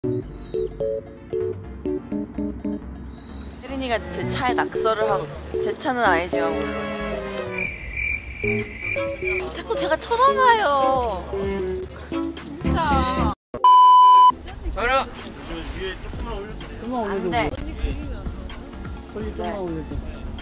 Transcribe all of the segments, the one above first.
혜린이가 제 차에 낙서를 하고 있어요. 제 차는 아니지만 물론. 자꾸 제가 쳐다봐요. 진짜. 가라. 위에 조금만 올려줘. 좀만 올려줘. 안 돼. 빨리 좀만 올려줘.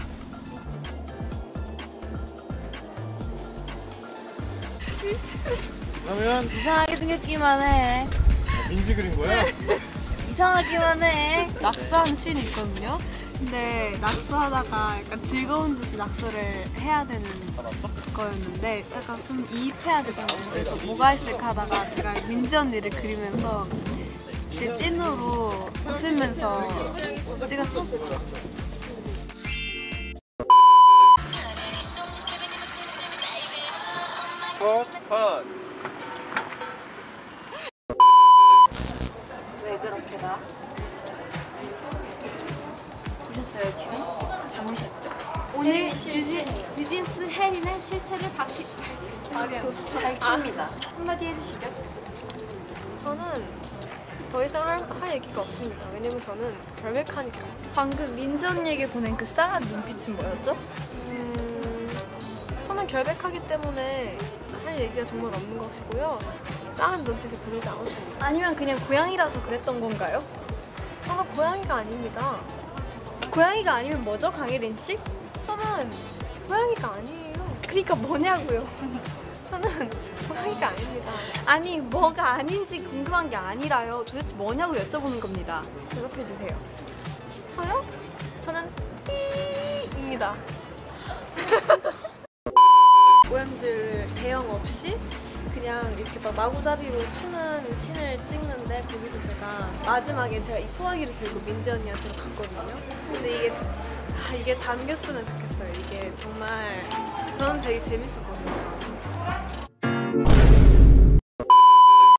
그러면 이상하게 생겼기만 해. 민지 그린 거야? 이상하기만 해. 낙서하는 씬이 있거든요. 근데 낙서하다가 약간 즐거운 듯이 낙서를 해야 되는 거였는데 약간 좀 이입해야 되잖아요. 그래서 뭐가 있을까 하다가 제가 민지 언니를 그리면서 제 찐으로 웃으면서 찍었어. 컷. 왜 그렇게 나? 보셨어요 지금? 담으셨죠? 오늘 뉴진스 혜린의 실체를 밝힙니다. 한마디 해주시죠. 저는 더 이상 할 얘기가 없습니다. 왜냐면 저는 결백하니까. 방금 민지 언니에게 보낸 그 싸한 눈빛은 뭐였죠? 저는 결백하기 때문에 할 얘기가 정말 없는 것이고요. 싸한 눈빛을 보내지 않았습니다. 아니면 그냥 고양이라서 그랬던 건가요? 저는 고양이가 아닙니다. 고양이가 아니면 뭐죠, 강혜린 씨? 저는 고양이가 아니에요. 그러니까 뭐냐고요. 저는 고양이가 아닙니다. 아니 뭐가 아닌지 궁금한 게 아니라요. 도대체 뭐냐고 여쭤보는 겁니다. 대답해 주세요. 저요? 저는 삐입니다. OMG를 대형 없이 그냥 이렇게 막 마구잡이로 추는 씬을 찍는데 거기서 제가 마지막에 제가 이 소화기를 들고 민지 언니한테로 갔거든요. 근데 이게 담겼으면 좋겠어요. 이게 정말 저는 되게 재밌었거든요.